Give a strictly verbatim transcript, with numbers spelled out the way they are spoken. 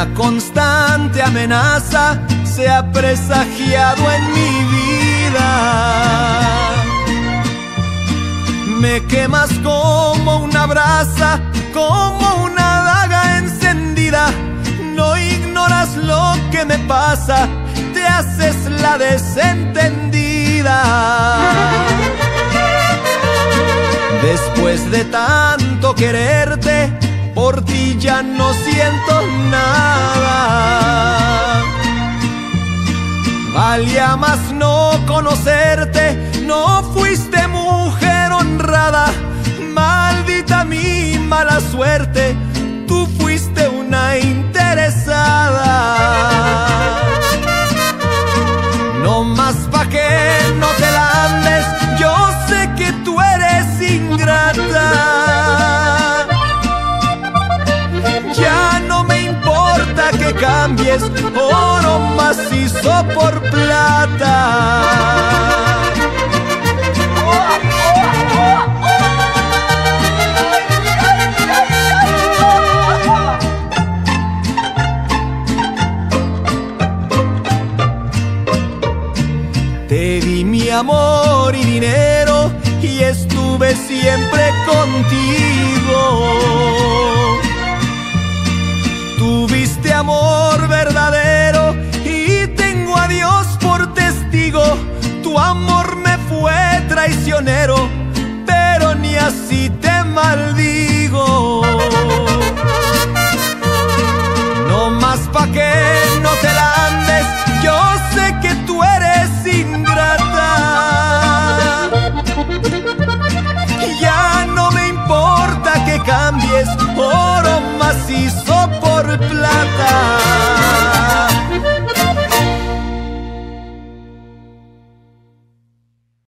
Una constante amenaza se ha presagiado en mi vida. Me quemas como una brasa, como una daga encendida. No ignoras lo que me pasa, te haces la desentendida. Después de tanto quererte, por ti ya no siento nada. Valía más no conocerte, no fuiste mujer honrada. Maldita mi mala suerte, tú fuiste una interesada. No más pa' que no te la andes, yo sé que tú eres ingrata. Ya no me importa que cambies oro macizo por plata. Te di mi amor y dinero y estuve siempre contigo. Tuviste amor verdadero y tengo a Dios por testigo. Tu amor me fue traicionero, pero ni así te maldigo.